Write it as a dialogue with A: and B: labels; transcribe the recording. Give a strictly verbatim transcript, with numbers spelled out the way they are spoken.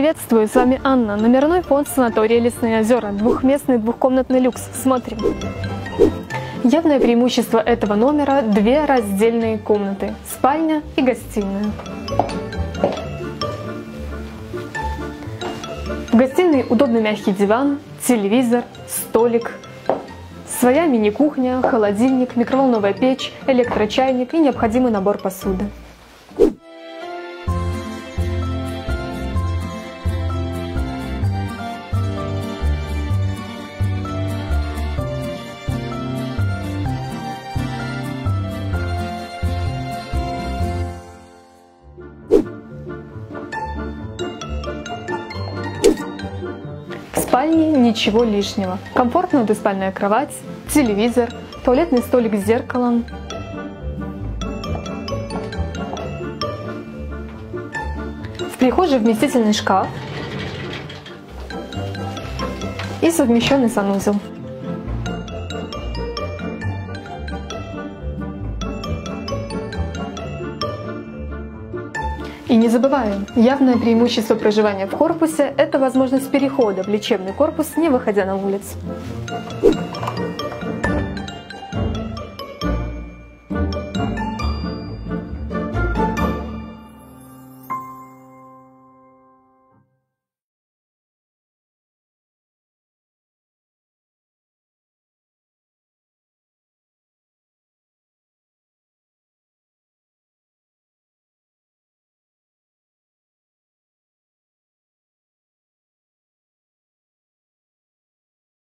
A: Приветствую, с вами Анна. Номерной фонд санатория Лесные озера. Двухместный двухкомнатный люкс. Смотрим. Явное преимущество этого номера – две раздельные комнаты. Спальня и гостиная. В гостиной удобный мягкий диван, телевизор, столик, своя мини-кухня, холодильник, микроволновая печь, электрочайник и необходимый набор посуды. В спальне ничего лишнего. Комфортная двуспальная кровать, телевизор, туалетный столик с зеркалом. В прихожей вместительный шкаф и совмещенный санузел. И не забываем, явное преимущество проживания в корпусе – это возможность перехода в лечебный корпус, не выходя на улицу.